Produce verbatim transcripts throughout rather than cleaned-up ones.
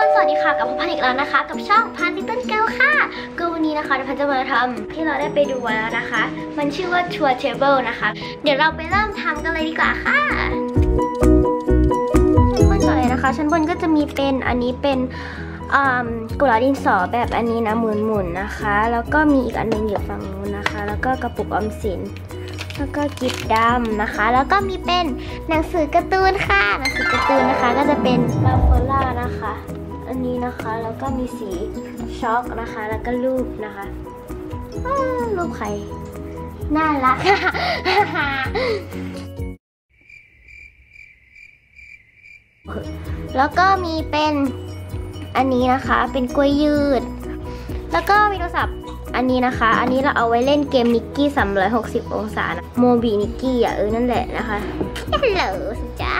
สวัสดีค่ะกับพันอีกแล้วนะคะกับช่องพันลิตเติ้ลเกิร์ลค่ะก็วันนี้นะคะพันจะมาทำที่เราได้ไปดูแล้วนะคะมันชื่อว่าทัวร์เทเบิลนะคะเดี๋ยวเราไปเริ่มทำกันเลยดีกว่าค่ะชั้นบนก่อนเลยนะคะชั้นบนก็จะมีเป็นอันนี้เป็นกุหลาบดินสอแบบอันนี้นะหมุนๆนะคะแล้วก็มีอีกอันหนึ่งอยู่ฝั่งนู้นนะคะแล้วก็กระปุกออมสินแล้วก็กิฟต์ดำนะคะแล้วก็มีเป็นหนังสือการ์ตูนค่ะหนังสือการ์ตูนนะคะก็จะเป็นลาโฟล่านะคะอันนี้นะคะแล้วก็มีสีช็อกนะคะแล้วก็รูปนะคะรูปใครน่ารัก แล้วก็มีเป็นอันนี้นะคะเป็นกล้วยยืดแล้วก็มีโทรศัพท์อันนี้นะคะอันนี้เราเอาไว้เล่นเกมนิกกี้สามร้อยหกสิบองศานะโมบีนิกกี้อ่ะเออนั่นแหละนะคะฮัลโหลสุจ้า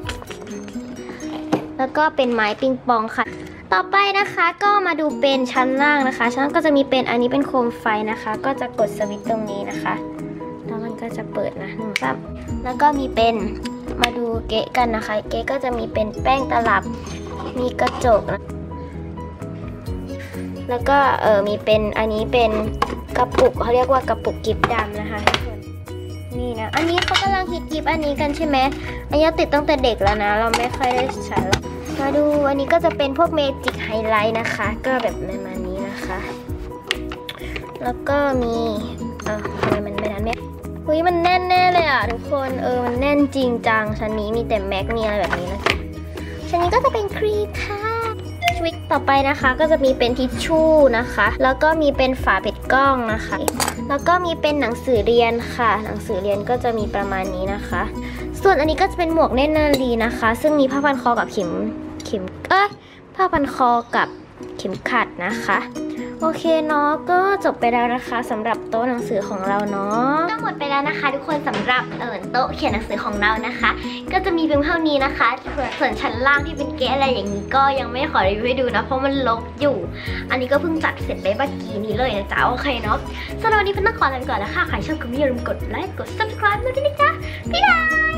แล้วก็เป็นไม้ปิงปองค่ะต่อไปนะคะก็มาดูเป็นชั้นล่างนะคะชั้นก็จะมีเป็นอันนี้เป็นโคมไฟนะคะก็จะกดสวิตช์ตรงนี้นะคะแล้วมันก็จะเปิดนะหนึ่งซับแล้วก็มีเป็นมาดูเก๊ะกันนะคะเก๊ะก็จะมีเป็นแป้งตลับมีกระจกนะแล้วก็เออมีเป็นอันนี้เป็นกระปุกเขาเรียกว่ากระปุกกิฟต์ดำนะคะนี่นะอันนี้เขากำลังฮิตกิฟต์อันนี้กันใช่ไหมอันนี้ติดตั้งแต่เด็กแล้วนะเราไม่ค่อยได้ใช้แล้วมาดูอันนี้ก็จะเป็นพวกเมจิกไฮไลท์นะคะก็แบบประมาณนี้นะคะแล้วก็มีเออทำไมมันไม่ทันแม่เฮ้ยมันแน่นแน่เลยอ่ะทุกคนเออมันแน่นจริงจังชั้นนี้มีแต่แม็กมีอะไรแบบนี้นะชั้นนี้ก็จะเป็นครีมค่ะวิกต่อไปนะคะก็จะมีเป็นทิชชู่นะคะแล้วก็มีเป็นฝาปิดกล้องนะคะแล้วก็มีเป็นหนังสือเรียนค่ะหนังสือเรียนก็จะมีประมาณนี้นะคะส่วนอันนี้ก็จะเป็นหมวกเนตรนารีนะคะซึ่งมีผ้าพันคอกับเข็มเข็มเอ้ยผ้าพันคอกับเข็มขัดนะคะโอเคเนาะก็จบไปแล้วนะคะสำหรับโต๊ะหนังสือของเราเนาะก็หมดไปแล้วนะคะทุกคนสำหรับเออโต๊ะเขียนหนังสือของเรานะคะก็จะมีเพียงเท่านี้นะคะส่วนชั้นล่างที่เป็นเก๊ะอะไรอย่างนี้ก็ยังไม่ขอรีวิวให้ดูนะเพราะมันรกอยู่อันนี้ก็เพิ่งจัดเสร็จไปเมื่อกี้นี้เลยนะจ๊ะโอเคเนาะสำหรับวันนี้เพื่อนต้องขอลาไปก่อนแล้วค่ะใครชอบก็อย่าลืมกดไลค์กด ซับสไครบ์ ด้วยนะจ๊ะบ๊ายบาย